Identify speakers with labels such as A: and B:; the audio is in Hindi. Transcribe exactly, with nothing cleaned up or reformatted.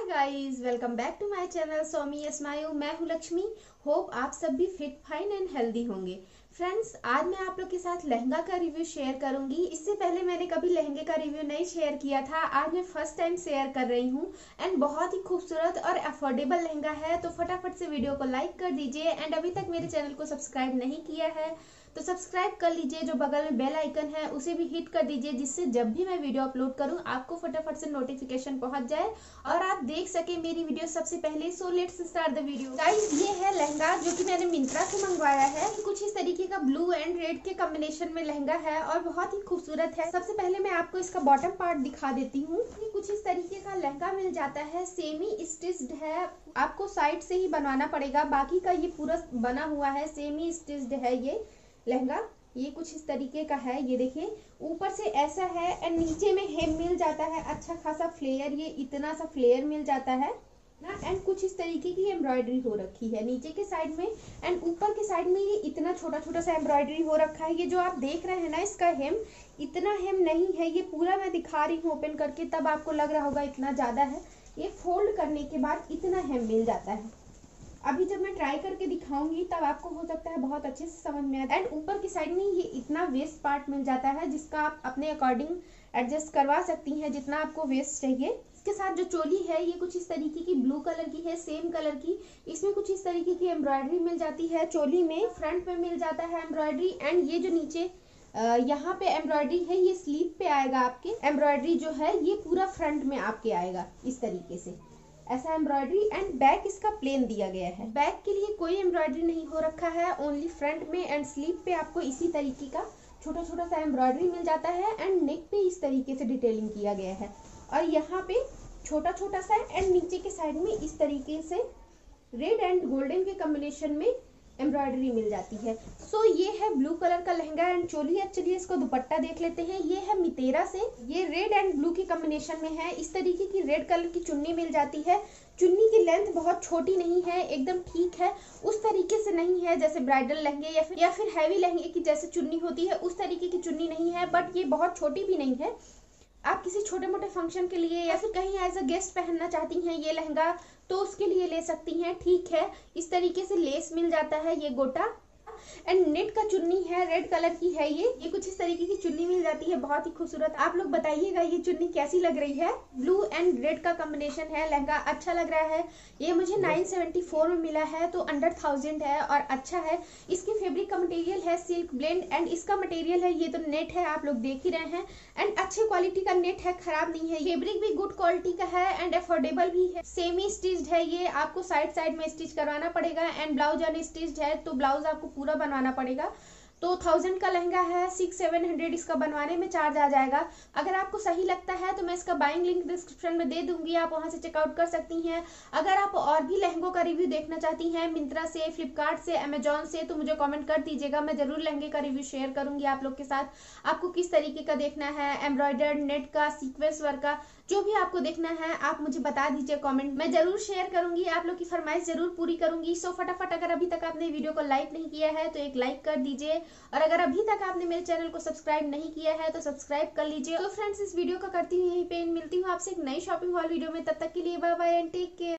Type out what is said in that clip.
A: Guys, welcome back to my channel Somi smile. मैं हूँ लक्ष्मी। होप आप सब भी फिट फाइन एंड हेल्दी होंगे। फ्रेंड्स, आज मैं आप लोग के साथ लहंगा का रिव्यू शेयर करूंगी। इससे पहले मैंने कभी लहंगे का रिव्यू नहीं शेयर किया था, आज मैं फर्स्ट टाइम शेयर कर रही हूँ। एंड बहुत ही खूबसूरत और अफोर्डेबल लहंगा है, तो फटाफट से वीडियो को लाइक कर दीजिए। एंड अभी तक मेरे चैनल को सब्सक्राइब नहीं किया है तो सब्सक्राइब कर लीजिए। जो बगल में बेल आइकन है उसे भी हिट कर दीजिए, जिससे जब भी मैं वीडियो अपलोड करूं आपको फटाफट से नोटिफिकेशन पहुंच जाए और आप देख सके मेरी वीडियो सबसे पहले। So let's start the video. Guys, ये है लहंगा जो कि मैंने मिंत्रा से मंगवाया है। कुछ इस तरीके का ब्लू एंड रेड के कॉम्बिनेशन में लहंगा है और बहुत ही खूबसूरत है। सबसे पहले मैं आपको इसका बॉटम पार्ट दिखा देती हूँ। कुछ इस तरीके का लहंगा मिल जाता है, सेमी स्टिच्ड है। आपको साइड से ही बनवाना पड़ेगा, बाकी का ये पूरा बना हुआ है, सेमी स्टिच्ड है ये लहंगा। ये कुछ इस तरीके का है, ये देखिए ऊपर से ऐसा है एंड नीचे में हेम मिल जाता है, अच्छा खासा फ्लेयर, ये इतना सा फ्लेयर मिल जाता है ना। एंड कुछ इस तरीके की एम्ब्रॉयडरी हो रखी है नीचे के साइड में एंड ऊपर के साइड में ये इतना छोटा छोटा सा एम्ब्रॉयडरी हो रखा है। ये जो आप देख रहे हैं ना, इसका हेम इतना हेम नहीं है, ये पूरा मैं दिखा रही हूँ ओपन करके, तब आपको लग रहा होगा इतना ज्यादा है। ये फोल्ड करने के बाद इतना हेम मिल जाता है। अभी जब मैं ट्राई करके दिखाऊंगी तब आपको हो सकता है बहुत अच्छे से समझ में आए। एंड ऊपर की साइड में ये इतना वेस्ट पार्ट मिल जाता है, जिसका आप अपने अकॉर्डिंग एडजस्ट करवा सकती हैं जितना आपको वेस्ट चाहिए। इसके साथ जो चोली है ये कुछ इस तरीके की ब्लू कलर की है, सेम कलर की। इसमें कुछ इस तरीके की एम्ब्रॉयडरी मिल जाती है चोली में, फ्रंट में मिल जाता है एम्ब्रॉयडरी। एंड ये जो नीचे यहाँ पे एम्ब्रॉयडरी है, ये स्लीव पे आएगा आपके। एम्ब्रॉयडरी जो है ये पूरा फ्रंट में आपके आएगा इस तरीके से, ऐसा एम्ब्रॉयडरी। एंड बैक इसका प्लेन दिया गया है, बैक के लिए कोई एम्ब्रॉयडरी नहीं हो रखा है, ओनली फ्रंट में। एंड स्लीव पे आपको इसी तरीके का छोटा छोटा सा एम्ब्रॉयडरी मिल जाता है एंड नेक पे इस तरीके से डिटेलिंग किया गया है और यहाँ पे छोटा छोटा सा। एंड नीचे के साइड में इस तरीके से रेड एंड गोल्डन के कॉम्बिनेशन में एम्ब्रॉयडरी मिल जाती है। सो so, ये है ब्लू कलर का लहंगा एंड चोली। अब चलिए इसको दुपट्टा देख लेते हैं। ये है मितेरा से, ये रेड एंड ब्लू की कॉम्बिनेशन में है। इस तरीके की रेड कलर की चुन्नी मिल जाती है। चुन्नी की लेंथ बहुत छोटी नहीं है, एकदम ठीक है, उस तरीके से नहीं है जैसे ब्राइडल लहंगे या फिर या फिर हैवी लहंगे की जैसे चुन्नी होती है, उस तरीके की चुन्नी नहीं है। बट ये बहुत छोटी भी नहीं है। आप किसी छोटे मोटे फंक्शन के लिए या फिर कहीं एज अ गेस्ट पहनना चाहती हैं ये लहंगा तो उसके लिए ले सकती हैं, ठीक है। इस तरीके से लेस मिल जाता है, ये गोटा। एंड नेट का चुन्नी है, रेड कलर की है ये ये कुछ इस तरीके की चुन्नी मिल जाती है, बहुत ही खूबसूरत। आप लोग बताइएगा ये चुन्नी कैसी लग रही है। ब्लू एंड रेड का कॉम्बिनेशन है, लहंगा अच्छा लग रहा है। ये मुझे नाइन सेवेंटी फोर में मिला है, तो अंडर थाउजेंड है और अच्छा है। इसके फैब्रिक का मटेरियल है सिल्क ब्लेंड एंड इसका मटेरियल है ये तो नेट है, आप लोग देख ही रहे हैं। एंड अच्छे क्वालिटी का नेट है, खराब नहीं है। फैब्रिक भी गुड क्वालिटी का है एंड अफोर्डेबल भी है। सेमी स्टिच्ड है ये, आपको साइड साइड में स्टिच करवाना पड़ेगा। एंड ब्लाउज अनस्टिच्ड है तो ब्लाउज आपको पूरा बनवाना पड़ेगा। तो थाउजेंड का लहंगा है, सिक्स सेवन हंड्रेड इसका बनवाने में चार्ज आ जाएगा। अगर आपको सही लगता है तो मैं इसका बाइंग लिंक डिस्क्रिप्शन में दे दूंगी, आप वहां से चेकआउट कर सकती हैं। अगर आप और भी लहंगों का रिव्यू देखना चाहती हैं मिंत्रा से, फ्लिपकार्ट से, अमेजोन से, तो मुझे कमेंट कर दीजिएगा, मैं जरूर लहंगे का रिव्यू शेयर करूंगी आप लोग के साथ। आपको किस तरीके का देखना है, एम्ब्रॉयडर्ड, नेट का, सीक्वेंस वर्क का, जो भी आपको देखना है आप मुझे बता दीजिए कमेंट, मैं जरूर शेयर करूंगी, आप लोग की फरमाइश जरूर पूरी करूंगी। सो फटाफट अगर अभी तक आपने वीडियो को लाइक नहीं किया है तो एक लाइक कर दीजिए, और अगर अभी तक आपने मेरे चैनल को सब्सक्राइब नहीं किया है तो सब्सक्राइब कर लीजिए। तो फ्रेंड्स, इस वीडियो का करती हूँ यहीं पे, मिलती हूँ आपसे एक नई शॉपिंग हॉल वीडियो में। तब तक के लिए bye bye and take care.